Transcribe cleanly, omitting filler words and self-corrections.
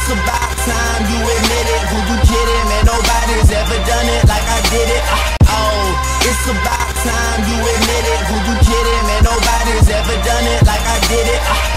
It's about time you admit it. Who you kidding? Man, nobody's ever done it like I did it. Oh, it's about